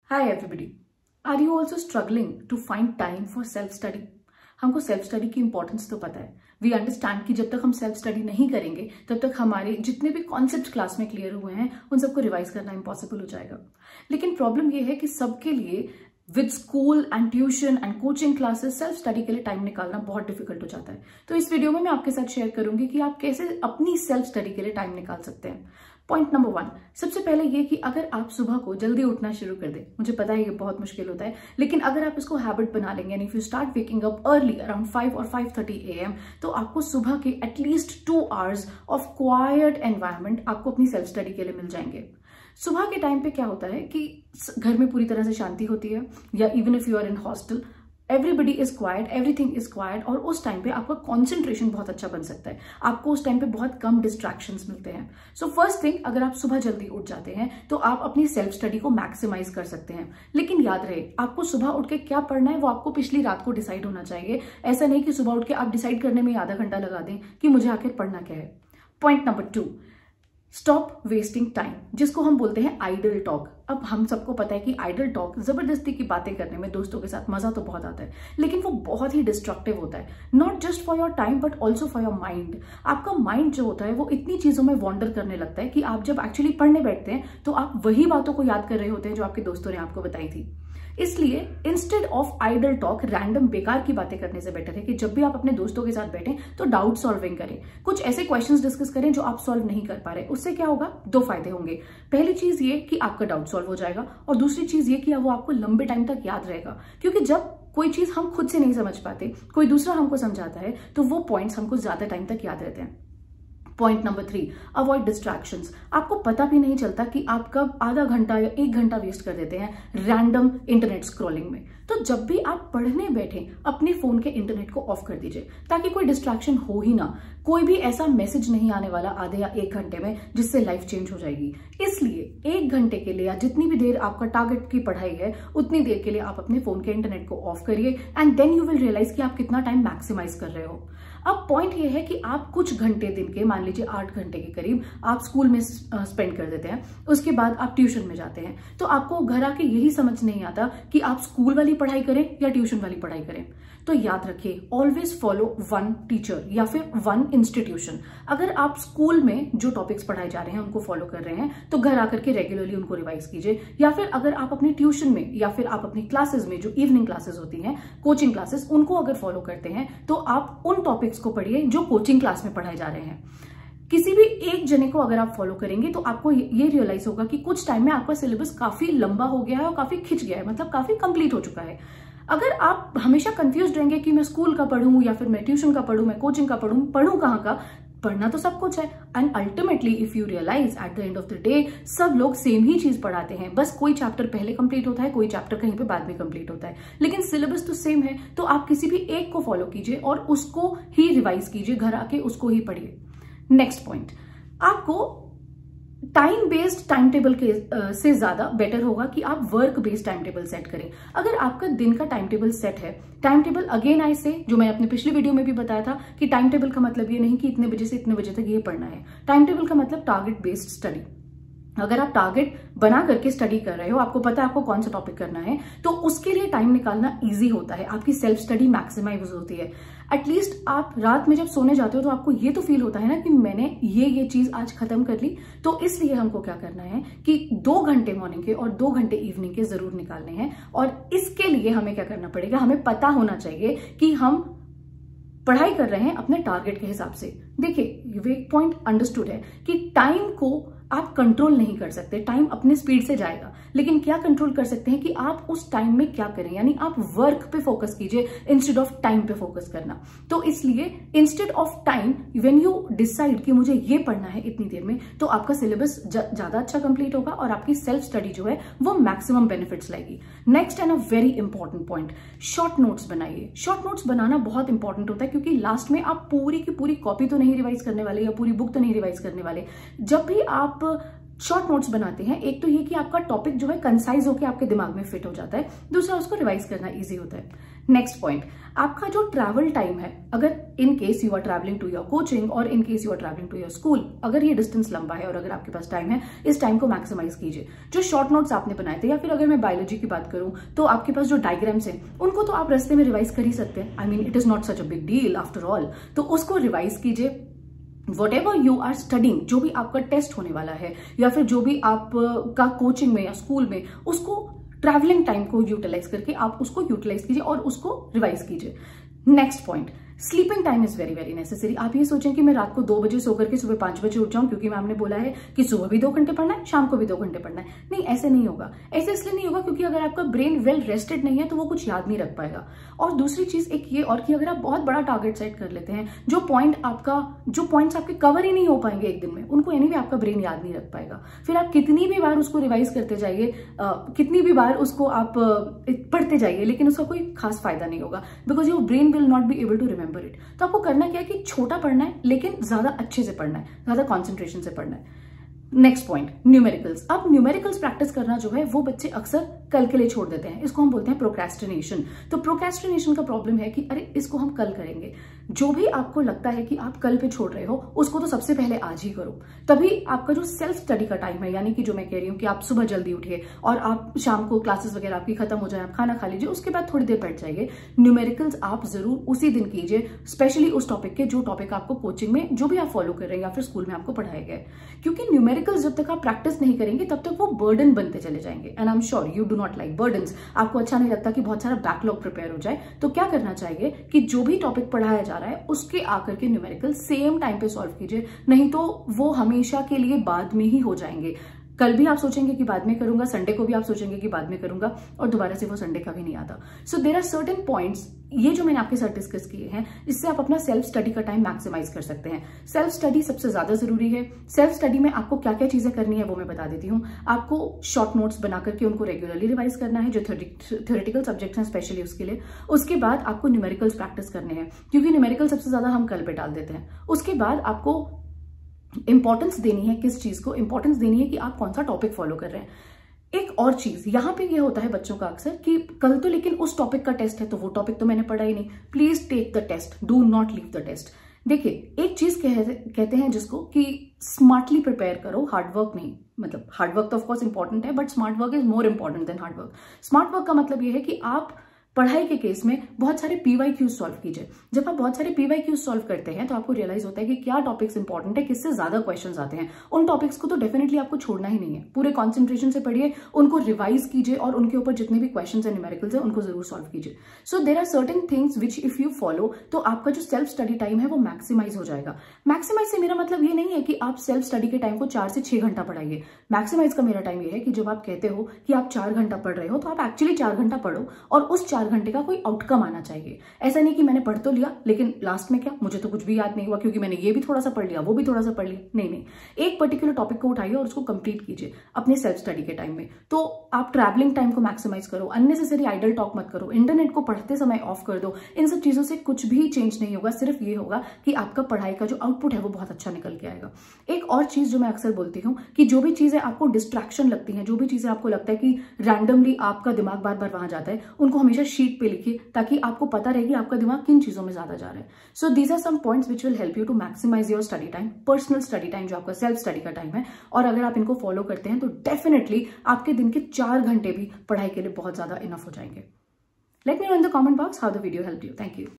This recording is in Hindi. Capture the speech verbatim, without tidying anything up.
Hi everybody. Are you also struggling to find time for self study? हमको सेल्फ स्टडी की इंपॉर्टेंस तो पता है. वी अंडरस्टैंड कि जब तक हम सेल्फ स्टडी नहीं करेंगे तब तक हमारे जितने भी कॉन्सेप्ट क्लास में क्लियर हुए हैं उन सबको रिवाइज करना इम्पॉसिबल हो जाएगा. लेकिन प्रॉब्लम ये है कि सबके लिए with school and tuition and coaching classes self study के लिए टाइम निकालना बहुत डिफिकल्ट हो जाता है. तो इस वीडियो में मैं आपके साथ शेयर करूंगी कि आप कैसे अपनी सेल्फ स्टडी के लिए टाइम निकाल सकते हैं. पॉइंट नंबर वन, सबसे पहले ये कि अगर आप सुबह को जल्दी उठना शुरू कर दें, मुझे पता है ये बहुत मुश्किल होता है, लेकिन अगर आप इसको हैबिट बना लेंगे and if you start waking up early around five or five thirty A M, तो आपको सुबह के at least two hours of quiet environment आपको अपनी सेल्फ स्टडी के लिए मिल जाएंगे. सुबह के टाइम पे क्या होता है कि घर में पूरी तरह से शांति होती है, या even if you are in hostel everybody is quiet, everything is quiet, और उस टाइम पे आपका कॉन्सेंट्रेशन बहुत अच्छा बन सकता है. आपको उस टाइम पे बहुत कम डिस्ट्रैक्शंस मिलते हैं. सो फर्स्ट थिंग, अगर आप सुबह जल्दी उठ जाते हैं तो आप अपनी सेल्फ स्टडी को मैक्सिमाइज कर सकते हैं. लेकिन याद रहे, आपको सुबह उठ के क्या पढ़ना है वो आपको पिछली रात को डिसाइड होना चाहिए. ऐसा नहीं कि सुबह उठ के आप डिसाइड करने में आधा घंटा लगा दें कि मुझे आखिर पढ़ना क्या है. Point number two, stop wasting time, जिसको हम बोलते हैं आइडल टॉक. अब हम सबको पता है कि आइडल टॉक, जबरदस्ती की बातें करने में दोस्तों के साथ मजा तो बहुत आता है, लेकिन वो बहुत ही डिस्ट्रक्टिव होता है. Not just for your time but also for your mind. आपका माइंड जो होता है वो इतनी चीजों में वॉन्डर करने लगता है कि आप जब एक्चुअली पढ़ने बैठते हैं तो आप वही बातों को याद कर रहे होते हैं जो आपके दोस्तों ने आपको बताई थी. इसलिए instead of idle talk, random बेकार की बातें करने से बेटर है कि जब भी आप अपने दोस्तों के साथ बैठें तो डाउट सॉल्विंग करें. कुछ ऐसे क्वेश्चंस डिस्कस करें जो आप सॉल्व नहीं कर पा रहे. उससे क्या होगा, दो फायदे होंगे. पहली चीज ये कि आपका डाउट सॉल्व हो जाएगा, और दूसरी चीज ये कि वो आपको लंबे टाइम तक याद रहेगा. क्योंकि जब कोई चीज हम खुद से नहीं समझ पाते, कोई दूसरा हमको समझाता है, तो वो पॉइंट्स हमको ज्यादा टाइम तक याद रहते हैं. Point number three, avoid distractions. आपको पता भी नहीं चलता कि आप कब आधा घंटा या एक घंटा वेस्ट कर देते हैं रैंडम इंटरनेट स्क्रॉलिंग में. तो जब भी आप पढ़ने बैठे अपने फोन के इंटरनेट को ऑफ कर दीजिए, ताकि कोई डिस्ट्रैक्शन हो ही ना. कोई भी ऐसा मैसेज नहीं आने वाला आधे या एक घंटे में जिससे लाइफ चेंज हो जाएगी. इसलिए एक घंटे के लिए या जितनी भी देर आपका टारगेट की पढ़ाई है उतनी देर के लिए आप अपने फोन के इंटरनेट को ऑफ करिए, and then you will realise कि आप कितना टाइम मैक्सिमाइज कर रहे हो. अब पॉइंट ये है कि आप कुछ घंटे दिन के, मान लीजिए आठ घंटे के करीब आप स्कूल में स्पेंड कर देते हैं, उसके बाद आप ट्यूशन में जाते हैं, तो आपको घर आके यही समझ नहीं आता कि आप स्कूल वाली पढ़ाई करें या ट्यूशन वाली पढ़ाई करें. तो याद रखिए, ऑलवेज फॉलो वन टीचर या फिर वन इंस्टीट्यूशन. अगर आप स्कूल में जो टॉपिक्स पढ़ाए जा रहे हैं उनको फॉलो कर रहे हैं तो घर आकर के रेगुलरली उनको रिवाइज कीजिए, या फिर अगर आप अपने ट्यूशन में या फिर आप अपनी क्लासेस में, जो इवनिंग क्लासेस होती हैं, कोचिंग क्लासेस, उनको अगर फॉलो करते हैं तो आप उन टॉपिक्स को पढ़िए जो कोचिंग क्लास में पढ़ाए जा रहे हैं. किसी भी एक जने को अगर आप फॉलो करेंगे तो आपको ये रियलाइज होगा कि कुछ टाइम में आपका सिलेबस काफी लंबा हो गया है और काफी खिंच गया है, मतलब काफी कंप्लीट हो चुका है. अगर आप हमेशा कंफ्यूज रहेंगे कि मैं स्कूल का पढ़ूं या फिर मैं ट्यूशन का पढ़ूं, मैं कोचिंग का पढ़ूं, पढ़ूं कहाँ का, पढ़ना तो सब कुछ है. And ultimately if you realise at the end of the day सब लोग सेम ही चीज पढ़ाते हैं, बस कोई चैप्टर पहले कंप्लीट होता है, कोई चैप्टर कहीं पे बाद में कंप्लीट होता है, लेकिन सिलेबस तो सेम है. तो आप किसी भी एक को फॉलो कीजिए और उसको ही रिवाइज कीजिए, घर आके उसको ही पढ़िए. नेक्स्ट पॉइंट, आपको टाइम बेस्ड टाइम टेबल के uh, से ज्यादा बेटर होगा कि आप work based time table set करें. अगर आपका दिन का टाइम टेबल सेट है, time table again I say, जो मैं अपने पिछली वीडियो में भी बताया था कि टाइम टेबल का मतलब ये नहीं कि इतने बजे से इतने बजे तक ये पढ़ना है. टाइम टेबल का मतलब टारगेट बेस्ड स्टडी. अगर आप टारगेट बना करके स्टडी कर रहे हो, आपको पता है आपको कौन सा टॉपिक करना है, तो उसके लिए टाइम निकालना इजी होता है, आपकी सेल्फ स्टडी मैक्सिमाइज होती है. एटलीस्ट आप रात में जब सोने जाते हो तो आपको ये तो फील होता है ना कि मैंने ये ये चीज आज खत्म कर ली. तो इसलिए हमको क्या करना है कि दो घंटे मॉर्निंग के और दो घंटे इवनिंग के जरूर निकालने हैं. और इसके लिए हमें क्या करना पड़ेगा, हमें पता होना चाहिए कि हम पढ़ाई कर रहे हैं अपने टारगेट के हिसाब से. देखिए, ये पॉइंट अंडरस्टूड है कि टाइम को आप कंट्रोल नहीं कर सकते, टाइम अपने स्पीड से जाएगा, लेकिन क्या कंट्रोल कर सकते हैं कि आप उस टाइम में क्या करें, यानी आप वर्क पे फोकस कीजिए इंस्टेड ऑफ टाइम पे फोकस करना. तो इसलिए instead of time, when you decide कि मुझे ये पढ़ना है इतनी देर में, तो आपका सिलेबस ज्यादा अच्छा कंप्लीट होगा और आपकी सेल्फ स्टडी जो है वो मैक्सिमम बेनिफिट्स लाएगी. Next and a very important point, short notes बनाइए. शॉर्ट नोट्स बनाना बहुत इंपॉर्टेंट होता है, क्योंकि लास्ट में आप पूरी की पूरी कॉपी तो नहीं रिवाइज करने वाले या पूरी बुक तो नहीं रिवाइज करने वाले. जब भी आप शॉर्ट नोट्स बनाते हैं, एक तो ये कि आपका टॉपिक जो है कंसाइज होकर आपके दिमाग में फिट हो जाता है, दूसरा उसको रिवाइज करना इजी होता है। नेक्स्ट पॉइंट, आपका जो ट्रैवल टाइम है, अगर in case you are travelling to your coaching or in case you are travelling to your school, अगर ये डिस्टेंस लंबा है और अगर आपके पास टाइम है, इस टाइम को मैक्सिमाइज कीजिए। जो शॉर्ट नोट्स आपने बनाए थे, या फिर अगर मैं बायोलॉजी की बात करूं तो आपके पास जो डायग्राम्स हैं उनको तो आप रास्ते में रिवाइज कर ही सकते हैं। I mean it is not such a big deal after all. तो उसको रिवाइज कीजिए। Whatever you are studying, जो भी आपका टेस्ट होने वाला है या फिर जो भी आप का कोचिंग में या स्कूल में, उसको ट्रैवलिंग टाइम को यूटिलाइज करके आप उसको यूटिलाइज कीजिए और उसको रिवाइज कीजिए। Next point, sleeping time is very very necessary. आप ये सोचें कि मैं रात को दो बजे सो करके सुबह पांच बजे उठ जाऊं क्योंकि मैम ने बोला है कि सुबह भी दो घंटे पढ़ना है, शाम को भी दो घंटे पढ़ना है। नहीं, ऐसे नहीं होगा। ऐसे इसलिए नहीं होगा क्योंकि अगर आपका ब्रेन वेल रेस्टेड नहीं है तो वो कुछ याद नहीं रख पाएगा। और दूसरी चीज एक ये और कि अगर आप बहुत बड़ा टारगेट सेट कर लेते हैं, जो पॉइंट आपका जो पॉइंट्स आपके कवर ही नहीं हो पाएंगे एक दिन में, उनको एनीवे आपका ब्रेन याद नहीं रख पाएगा। फिर आप कितनी भी बार उसको रिवाइज करते जाइए, कितनी भी बार उसको आप पढ़ते जाइए, लेकिन उसका कोई खास फायदा नहीं होगा, because your brain will not be able to remember it. तो आपको करना क्या है कि छोटा पढ़ना है, लेकिन ज्यादा अच्छे से पढ़ना है, ज्यादा कॉन्सेंट्रेशन से पढ़ना है। Next point, numericals. अब न्यूमेरिकल्स प्रैक्टिस करना जो है वो बच्चे अक्सर कल के लिए छोड़ देते हैं। इसको हम बोलते हैं प्रोक्रेस्टिनेशन। तो प्रोक्रेस्टिनेशन का प्रॉब्लम है कि अरे इसको हम कल करेंगे। जो भी आपको लगता है कि आप कल पे छोड़ रहे हो, उसको तो सबसे पहले आज ही करो। तभी आपका जो सेल्फ स्टडी का टाइम है, यानी कि जो मैं कह रही हूँ कि आप सुबह जल्दी उठिए और आप शाम को क्लासेस वगैरह आपकी खत्म हो जाए, आप खाना खा लीजिए, उसके बाद थोड़ी देर बैठ जाइए। न्यूमेरिकल्स आप जरूर उसी दिन कीजिए, स्पेशली उस टॉपिक के जो टॉपिक आपको कोचिंग में जो भी आप फॉलो कर रहे हैं या फिर स्कूल में आपको पढ़ाया गया है। क्योंकि न्यूमेरिकल्स जब तक आप प्रैक्टिस नहीं करेंगे तब तक वो बर्डन बनते चले जाएंगे। And I am sure you do not like burdens. आपको अच्छा नहीं लगता कि बहुत सारा बैकलॉग प्रिपेयर हो जाए। तो क्या करना चाहिए कि जो भी टॉपिक पढ़ाया जा रहा है उसके आकर के न्यूमेरिकल सेम टाइम पे सॉल्व कीजिए, नहीं तो वो हमेशा के लिए बाद में ही हो जाएंगे। कल भी आप सोचेंगे कि बाद में करूंगा, संडे को भी आप सोचेंगे कि बाद में करूंगा, और दोबारा से वो संडे का भी नहीं आता। So there are certain points, ये जो मैंने आपके साथ डिस्कस किए हैं, इससे आप अपना सेल्फ स्टडी का टाइम मैक्सिमाइज कर सकते हैं। सेल्फ स्टडी सबसे ज्यादा जरूरी है। सेल्फ स्टडी में आपको क्या क्या चीजें करनी है वो मैं बता देती हूँ। आपको शॉर्ट नोट्स बना करके उनको रेगुलरली रिवाइज करना है, जो थ्योरेटिकल सब्जेक्ट्स हैं स्पेशली उसके लिए। उसके बाद आपको न्यूमेरिकल्स प्रैक्टिस करने हैं, क्योंकि न्यूमेरिकल सबसे ज्यादा हम कल पे डाल देते हैं। उसके बाद आपको इंपॉर्टेंस देनी है, किस चीज को इंपॉर्टेंस देनी है कि आप कौन सा टॉपिक फॉलो कर रहे हैं। एक और चीज यहाँ पे ये होता है बच्चों का अक्सर कि कल तो लेकिन उस टॉपिक का टेस्ट है, तो वो टॉपिक तो मैंने पढ़ा ही नहीं। Please take the test, do not leave the test. देखिए, एक चीज कह, कहते हैं जिसको कि स्मार्टली प्रिपेयर करो, हार्ड वर्क नहीं। मतलब हार्ड वर्क तो ऑफकोर्स इंपॉर्टेंट है, but smart work is more important than hard work. Smart work का मतलब ये है कि आप पढ़ाई के केस में बहुत सारे पीवाई क्यूज सॉल्व कीजिए। जब आप बहुत सारे पीवाई क्यूज सॉल्व करते हैं तो आपको रियलाइज होता है कि क्या टॉपिक्स इंपॉर्टेंट है, किससे ज्यादा क्वेश्चंस आते हैं। उन टॉपिक्स को तो डेफिनेटली आपको छोड़ना ही नहीं है, पूरे कॉन्सेंट्रेशन से पढ़िए, उनको रिवाइज कीजिए और उनके ऊपर जितने भी क्वेश्चंस है, न्यूमेरिकल्स है, उनको जरूर सॉल्व कीजिए। So there are certain things which if you follow, तो आपका जो सेल्फ स्टडी टाइम है वो मैक्सिमाइज हो जाएगा। मैक्सिमाइज से मेरा मतलब ये नहीं है कि आप सेल्फ स्टडी के टाइम को चार से छह घंटा पढ़ाइए। मैक्सिमाइज का मेरा टाइम ये है कि जब आप कहते हो कि आप चार घंटा पढ़ रहे हो, तो आप एक्चुअली चार घंटा पढ़ो और उस चार घंटे का कोई आउटकम आना चाहिए। ऐसा नहीं कि मैंने पढ़ तो लिया लेकिन लास्ट में क्या, मुझे तो कुछ भी याद नहीं हुआ क्योंकि मैंने ये भी थोड़ा सा पढ़ लिया, वो भी थोड़ा सा पढ़ लिया। नहीं नहीं, एक पर्टिकुलर टॉपिक को उठाइए और उसको कंप्लीट कीजिए अपने सेल्फ स्टडी के टाइम में। तो आप ट्रैवलिंग टाइम को मैक्सिमाइज करो, अननेसेसरी आइडल टॉक मत करो, इंटरनेट को पढ़ते समय ऑफ कर दो। इन सब चीजों से कुछ भी चेंज नहीं होगा, सिर्फ ये होगा कि आपका पढ़ाई का जो आउटपुट है वो बहुत अच्छा निकल के आएगा। एक और चीज जो मैं अक्सर बोलती हूँ कि जो भी चीजें आपको डिस्ट्रैक्शन लगती हैं, जो भी चीजें आपको लगता है कि रैंडमली आपका दिमाग बार बार वहां जाता है, उनको हमेशा शीट पे लिखिए ताकि आपको पता रहेगी आपका दिमाग किन चीजों में ज्यादा जा रहा है। So these are some points which will help you to maximise your study time, personal study time, जो आपका सेल्फ स्टडी का टाइम है। और अगर आप इनको फॉलो करते हैं तो डेफिनेटली आपके दिन के चार घंटे भी पढ़ाई के लिए बहुत ज्यादा इनफ हो जाएंगे। Let me know in the comment box how the video help you. Thank you.